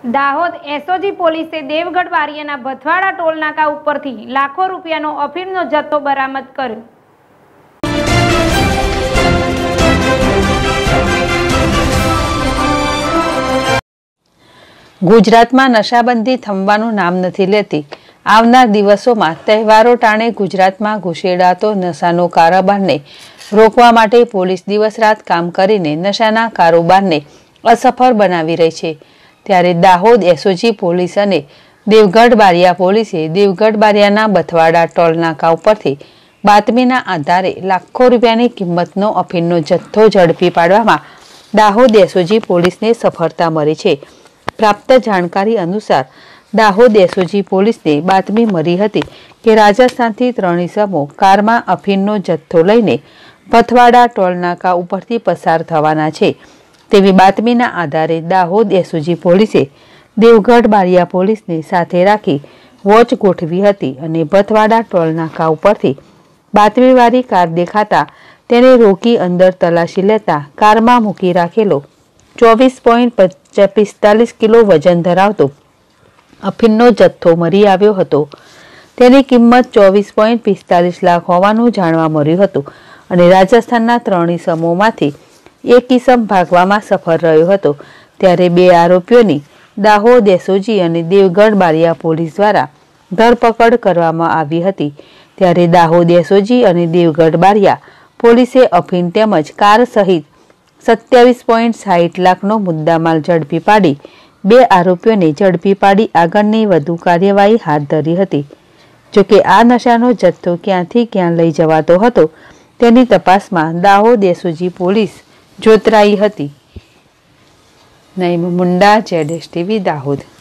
Dahod SOG પોલીસે Devgadh બારિયાના Bhathwada toll નાકા ઉપરથી લાખો રૂપિયાનો અફીણનો જથ્થો બરામદ કર્યો। ગુજરાતમાં નશાબંધી થંભવાનું નામ નથી લેતી। આવનાર દિવસોમાં તહેવારો ટાણે ગુજરાતમાં ઘૂસેડાતો નશાનો કારોબારને રોકવા માટે પોલીસ દિવસ રાત કામ કરીને નશાના કારોબારને અસફળ બનાવી રહી છે। ત્યારે દાહોદ એસઓજી પોલીસ અને દેવગઢ બારિયા પોલીસે દેવગઢ બારિયાના બથવાડા ટોલ નાકા ઉપરથી બાતમીના આધારે લાખો રૂપિયાની કિંમતનો અફીણનો જથ્થો ઝડપી પાડવામાં દાહોદ એસઓજી પોલીસને સફળતા મળી છે। પ્રાપ્ત જાણકારી અનુસાર દાહોદ એસઓજી પોલીસને બાતમી મળી હતી કે રાજસ્થાનથી 3 ઇસમો કારમાં અફીણનો જથ્થો લઈને ભથવાડા ટોલ નાકા ઉપરથી પસાર થવાના છે તેવી બાતમીના આધારે દાહોદ એસઓજી પોલીસે દેવગઢ બારિયા પોલીસને સાથે રાખી વોચ ગોઠવી હતી અને ભથવાડા ટોલ નાકા ઉપરથી બાતમીવાળી કાર દેખાતા તેને રોકી અંદર તલાશી લેતા કારમાં મૂકી રાખેલો 24.45 કિલો વજન ધરાવતો અફીણનો જથ્થો મળી આવ્યો હતો। તેની કિંમત 24.45 લાખ હોવાનું જાણવા મળ્યું હતું અને રાજસ્થાનના 3 ઇસમોમાંથી એક ઇસમ ભાગવામાં સફળ રહ્યો હતો। ત્યારે 2 આરોપીઓની દાહોદ એસઓજી અને દેવગઢ બારિયા પોલીસ દ્વારા ધરપકડ કરવામાં આવી હતી। ત્યારે દાહોદ એસઓજી અને દેવગઢ બારિયા પોલીસે અફીણ તેમજ કાર સહિત 27.60 લાખનો મુદ્દામાલ ઝડપી પાડી 2 આરોપીઓને ઝડપી પાડી આગળની વધુ કાર્યવાહી હાથ ધરી હતી। જોકે આ નશાનો જથ્થો ક્યાંથી ક્યાં લઈ જવાતો હતો તેની તપાસમાં દાહોદ એસઓજી પોલીસ જોતરાઈ હતી। નઈમ મુંડા, ZSTV દાહોદ।